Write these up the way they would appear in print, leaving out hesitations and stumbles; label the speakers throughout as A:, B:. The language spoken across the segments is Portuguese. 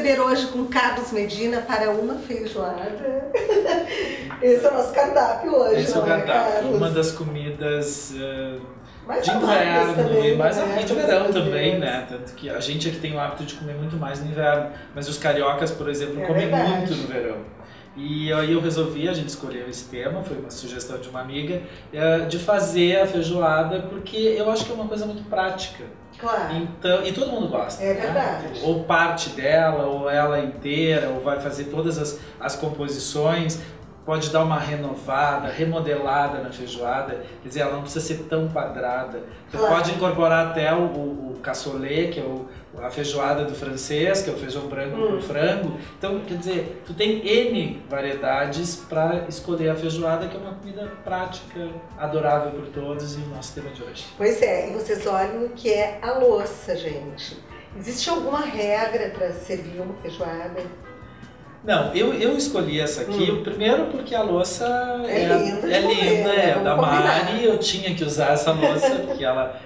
A: receber hoje com Carlos Medina para uma feijoada. Esse é o nosso cardápio hoje.
B: Esse é o cardápio, uma das comidas
A: mais
B: de inverno,
A: também,
B: mas
A: né?
B: de verão também, né? Tanto que a gente aqui tem o hábito de comer muito mais no inverno, mas os cariocas, por exemplo, comem muito no verão. E aí eu resolvi, a gente escolheu esse tema, foi uma sugestão de uma amiga, de fazer a feijoada, porque eu acho que é uma coisa muito prática.
A: Claro.
B: Então, e todo mundo gosta.
A: É verdade.
B: Né? Ou parte dela, ou ela inteira, ou vai fazer todas as composições. Pode dar uma renovada, remodelada na feijoada, quer dizer, ela não precisa ser tão quadrada. Você pode incorporar até o cassoulet, que é a feijoada do francês, que é o feijão branco com frango. Então, quer dizer, tu tem N variedades para escolher a feijoada, que é uma comida prática, adorável por todos, e o nosso tema de hoje.
A: Pois é, e vocês olhem o que é a louça, gente. Existe alguma regra para servir uma feijoada?
B: Não, eu escolhi essa aqui, primeiro porque a louça é linda,
A: é
B: da Mari, eu tinha que usar essa louça, porque ela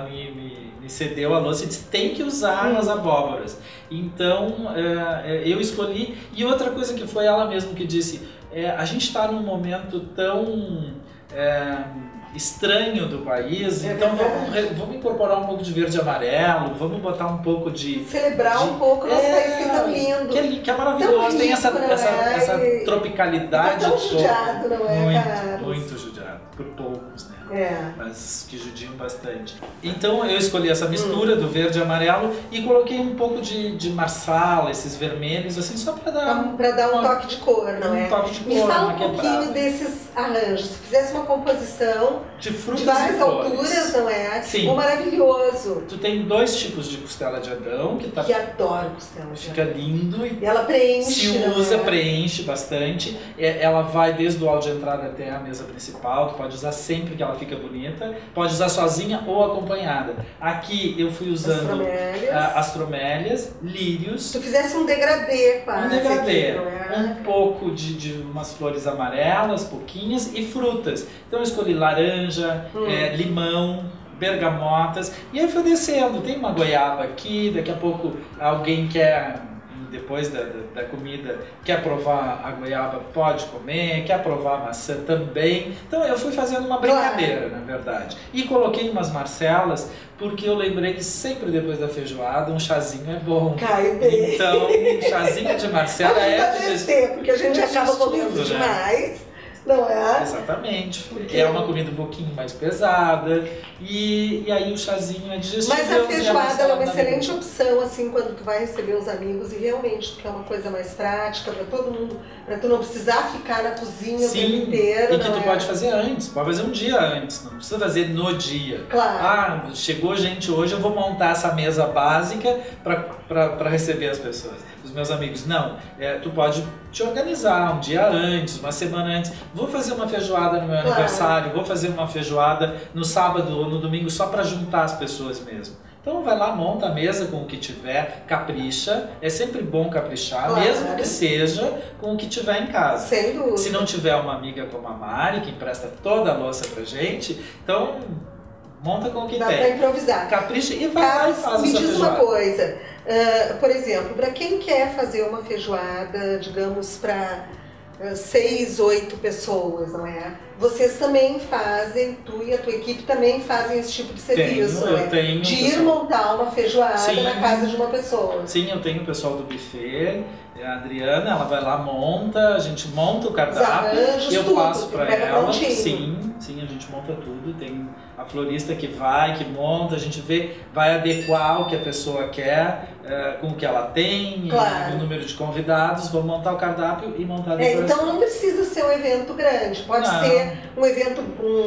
B: me cedeu a louça e disse, tem que usar nas abóboras. Então, eu escolhi, e outra coisa que foi ela mesma que disse, a gente está num momento tão estranho do país, então vamos incorporar um pouco de verde e amarelo, vamos botar um pouco de...
A: Celebrar um pouco nosso país que é tão lindo.
B: Que é maravilhoso, tem essa tropicalidade.
A: Tá tão judiado, não é, Carlos?
B: Muito judiado, por poucos, né? Mas que judiam bastante. Então eu escolhi essa mistura do verde e amarelo e coloquei um pouco de marsala, esses vermelhos, assim, só para dar...
A: Para dar um toque de cor, não é?
B: Um toque de cor.
A: Me fala um pouquinho desses arranjos. Se fizesse uma composição
B: de frutas
A: de várias
B: e flores.
A: alturas, não é?
B: Sim.
A: Ficou maravilhoso.
B: Tu tem dois tipos de costela de Adão,
A: que adoro costela de
B: Fica lindo
A: e ela preenche.
B: Preenche bastante. Ela vai desde o hall de entrada até a mesa principal. Tu pode usar sempre que ela fica bonita. Pode usar sozinha ou acompanhada. Aqui eu fui usando astromélias, lírios.
A: Se tu fizesse um degradê quase.
B: Um degradê. Um pouco de umas flores amarelas, pouquinhas, e frutas. Então eu escolhi laranja, limão, bergamotas, e aí foi descendo. Tem uma goiaba aqui, daqui a pouco alguém quer, depois da comida, quer provar a goiaba, pode comer, quer provar a maçã também. Então eu fui fazendo uma brincadeira, na verdade. E coloquei umas marcelas, porque eu lembrei que sempre depois da feijoada um chazinho é bom.
A: Cai bem.
B: Então, chazinho de marcela
A: porque a gente acaba comendo demais. Não é?
B: Exatamente. É uma comida um pouquinho mais pesada e aí o chazinho é digestivo.
A: Mas a feijoada é uma excelente opção, assim, quando tu vai receber os amigos e realmente tu quer uma coisa mais prática para todo mundo, para tu não precisar ficar na cozinha o tempo inteiro.
B: E que tu pode fazer antes, pode fazer um dia antes, não precisa fazer no dia.
A: Claro.
B: Chegou gente hoje, eu vou montar essa mesa básica para receber as pessoas, os meus amigos. Não, tu pode te organizar um dia antes, uma semana antes. Vou fazer uma feijoada no meu aniversário, vou fazer uma feijoada no sábado ou no domingo só para juntar as pessoas mesmo. Então vai lá, monta a mesa com o que tiver, capricha, é sempre bom caprichar, mesmo que seja com o que tiver em casa.
A: Sem dúvida.
B: Se não tiver uma amiga como a Mari, que empresta toda a louça pra gente, então monta com o que tem.
A: Dá pra improvisar.
B: Capricha e vai lá e faz a sua feijoada.
A: Me diz uma coisa, por exemplo, para quem quer fazer uma feijoada, digamos, para 6, 8 pessoas, não é? Vocês também fazem, tu e a tua equipe também fazem esse tipo de serviço, não é? De ir montar uma feijoada na casa de uma pessoa.
B: Sim, eu tenho o pessoal do buffet, a Adriana, ela vai lá, monta, a gente monta o cardápio, eu passo para ela. Sim, a gente monta tudo, tem a florista que monta, a gente vai adequar o que a pessoa quer, com o que ela tem, o número de convidados, vamos montar o cardápio e montar depois.
A: Então não precisa ser um evento grande, pode ser um evento,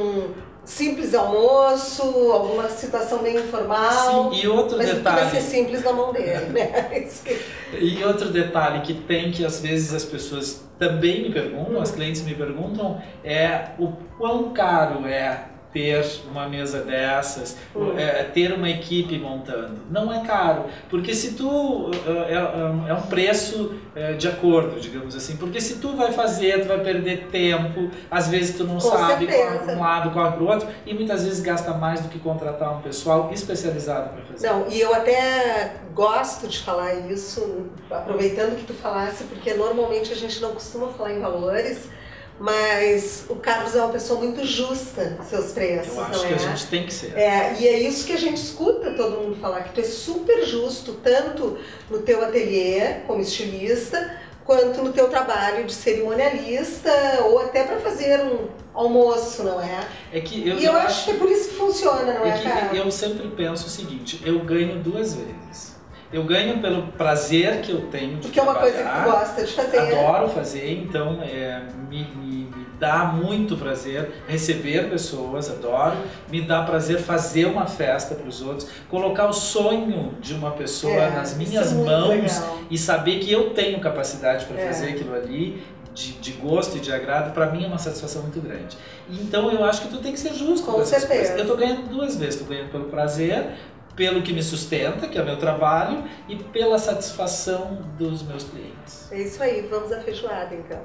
A: simples almoço, alguma situação bem informal.
B: Sim, e outro detalhe.
A: Vai ser simples na mão dele, né?
B: E outro detalhe que às vezes as pessoas também me perguntam, as clientes me perguntam, é o quão caro é ter uma mesa dessas, ter uma equipe montando. Não é caro, porque se tu... é um preço de acordo, digamos assim, porque se tu vai fazer, tu vai perder tempo, às vezes tu não sabe, corre para um lado, corre para o outro, e muitas vezes gasta mais do que contratar um pessoal especializado para fazer.
A: Não, e eu até gosto de falar isso, aproveitando que tu falasse, porque normalmente a gente não costuma falar em valores, mas o Carlos é uma pessoa muito justa nos seus preços,
B: eu acho que a gente tem que ser.
A: E é isso que a gente escuta todo mundo falar, que tu é super justo, tanto no teu ateliê como estilista, quanto no teu trabalho de cerimonialista, ou até para fazer um almoço, não é? Eu acho que é por isso que funciona, não é, cara?
B: Eu sempre penso o seguinte, eu ganho duas vezes. Eu ganho pelo prazer que eu tenho de trabalhar.
A: Porque é uma coisa que tu gosta de fazer.
B: Adoro fazer, então me dá muito prazer receber pessoas, adoro. Me dá prazer fazer uma festa para os outros, colocar o sonho de uma pessoa nas minhas mãos e saber que eu tenho capacidade para fazer aquilo ali. De gosto e de agrado, para mim é uma satisfação muito grande. Então eu acho que tu tem que ser justo com essas coisas. Eu tô ganhando duas vezes, tô ganhando pelo prazer, pelo que me sustenta, que é o meu trabalho, e pela satisfação dos meus clientes.
A: É isso aí, vamos à feijoada então.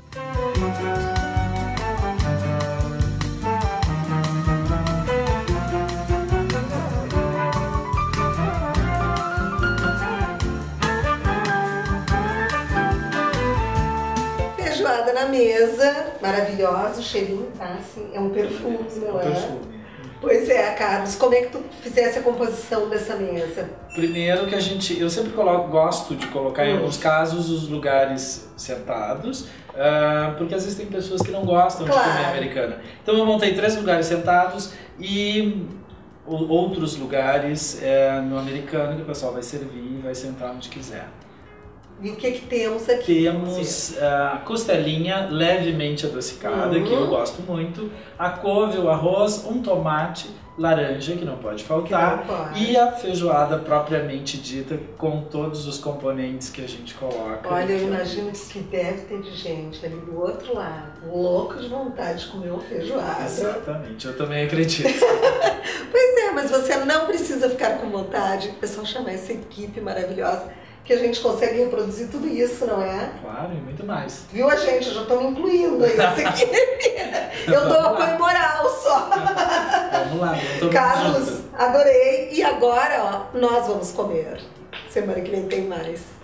A: Feijoada na mesa, maravilhosa, o cheirinho tá assim, é um perfume, não é?
B: Perfume.
A: Pois é, Carlos, como é que tu fizesse a composição dessa mesa?
B: Primeiro que eu sempre gosto de colocar em alguns casos os lugares sentados, porque às vezes tem pessoas que não gostam de comer americana. Então eu montei 3 lugares sentados e outros lugares no americano que o pessoal vai servir e vai sentar onde quiser.
A: E o que temos aqui?
B: Temos a costelinha levemente adocicada, que eu gosto muito, a couve, o arroz, um tomate, laranja, que não pode faltar, e a feijoada propriamente dita, com todos os componentes que a gente coloca.
A: Olha, eu imagino que deve ter de gente ali do outro lado, louco de vontade de comer uma feijoada.
B: Exatamente, eu também acredito.
A: Pois é, mas você não precisa ficar com vontade, é só chamar essa equipe maravilhosa, que a gente consegue reproduzir tudo isso, não é?
B: Claro, e muito mais.
A: Viu a gente? Eu já estou me incluindo aí nessa equipe. Eu dou apoio moral só.
B: Vamos lá, eu tô
A: Carlos, adorei. E agora, ó, nós vamos comer. Semana que vem tem mais.